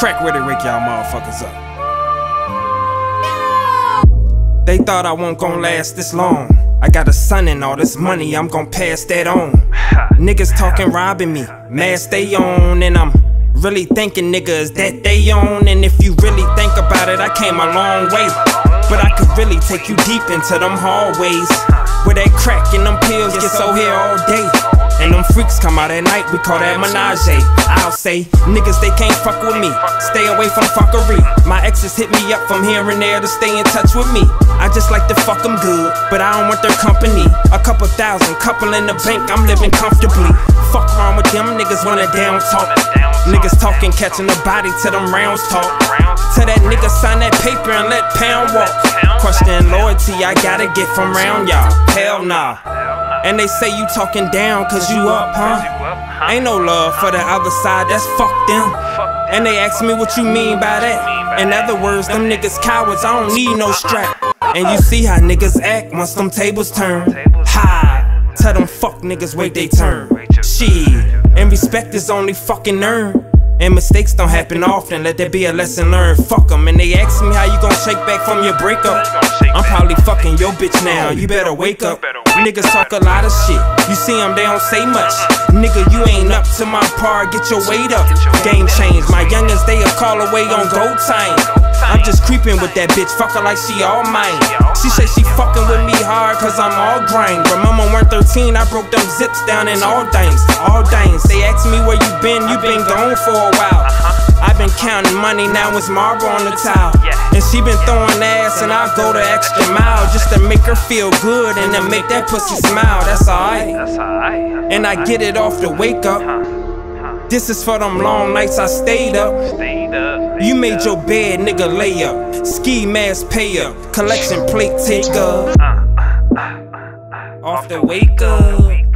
crack ready to wake y'all motherfuckers up. They thought I won't gon' last this long. I got a son and all this money, I'm gon' pass that on. Niggas talking robbing me, mask they on, and I'm really thinking niggas that they own. And if you really think about it, I came a long way, but I could really take you deep into them hallways where that crack and them pills get so here all day. And them freaks come out at night, we call that menage. I'll say, niggas they can't fuck with me, stay away from fuckery. My exes hit me up from here and there to stay in touch with me. I just like to fuck them good, but I don't want their company. A couple thousand, couple in the bank, I'm living comfortably. Fuck around with them niggas when they down talk. Niggas talking, catching a body till them rounds talk. Tell that nigga sign that paper and let pound walk. Question loyalty, I gotta get from round y'all, hell nah. And they say you talking down cause you up, huh? Ain't no love for the other side, that's fuck them. And they ask me what you mean by that. In other words, them niggas cowards, I don't need no strap. And you see how niggas act once them tables turn. Ha! Tell them fuck niggas wait they turn. Shit, and respect is only fucking earned. And mistakes don't happen often, let there be a lesson learned. Fuck them, and they ask me how you gon' shake back from your breakup. I'm probably fucking your bitch now, you better wake up. Niggas talk a lot of shit, you see them, they don't say much. Nigga, you ain't up to my par, get your weight up. Game change, my youngins, they a call away on go time. I'm just creeping with that bitch, fuck her like she all mine. She say she fucking with me hard cause I'm all grind. Remember when 13, I broke them zips down in all things. They ask me where you been gone for a while. I've been counting money, now it's marble on the towel. And she been throwing ass and I go the extra mile just to make her feel good and to make that pussy smile, that's alright. And I get it off the wake up. This is for them long nights I stayed up. You made your bed, nigga, lay up. Ski mask pay up, collection plate take up. Off the wake up.